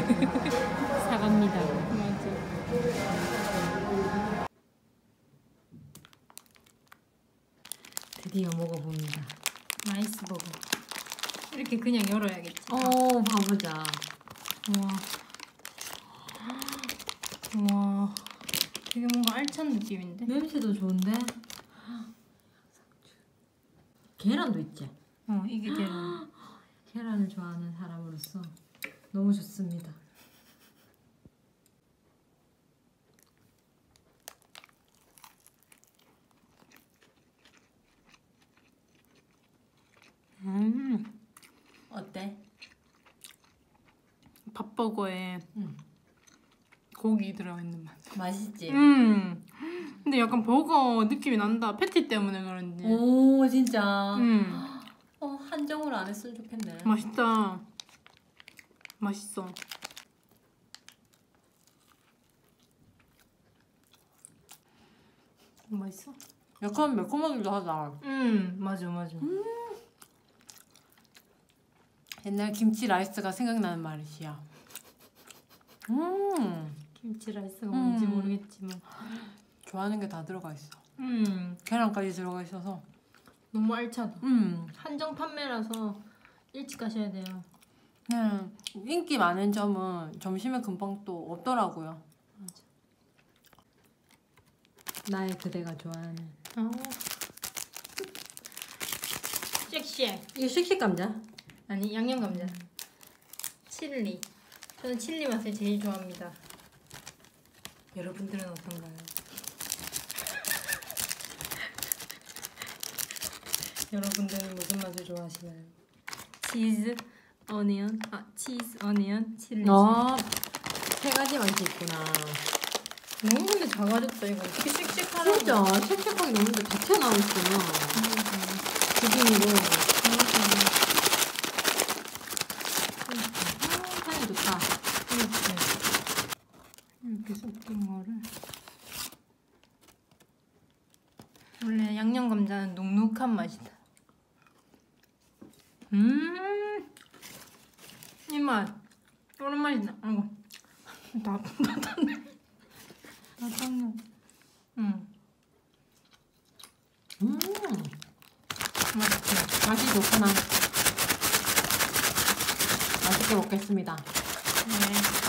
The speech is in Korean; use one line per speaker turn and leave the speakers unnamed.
사과입니다.
맞아.
드디어 먹어봅니다.
나이스 버거. 이렇게 그냥 열어야겠지.
봐보자.
우와. 되게 뭔가 알찬 느낌인데?
냄새도 좋은데? 계란도 있지?
이게 계란.
계란을 좋아하는 사람으로서 너무 좋습니다. 어때?
밥버거에 고기 들어있는 맛.
맛있지?
근데 약간 버거 느낌이 난다. 패티 때문에 그런지.
오 진짜.
음.
한정으로 안 했으면 좋겠네.
맛있다. 맛있어. 맛있어?
약간 매콤하기도 하다.
맞아.
옛날 김치 라이스가 생각나는 맛이야.
김치 라이스가 뭔지 모르겠지만
좋아하는 게 다 들어가 있어.
계란까지
들어가 있어서
너무 알차다. 한정 판매라서 일찍 가셔야 돼요.
인기 많은 점은 점심에 금방 또 없더라고요.
맞아.
나의 그대가 좋아하는.
쉑쉑.
이거 쉑쉑 감자?
아니 양념 감자. 칠리. 저는 칠리 맛을 제일 좋아합니다. 여러분들은 어떤가요? 여러분들은 무슨 맛을 좋아하시나요? 치즈, 어니언, 치즈, 어니언, 칠리.
세 가지 맛이 있구나.
너무 근데 작아졌다 이거. 어떻게 쉑쉑하라고.
진짜 쉑쉑하게 넣는데 다 튀어나와 있구나. 튀김이고. 향이 좋다.
이렇게 섞인 거를. 원래 양념 감자는 눅눅한 맛이다. 이 맛. 오랜만이다. 아이고. 다 탔네.
맛있지? 맛이 좋구나. 맛있게 먹겠습니다.
네.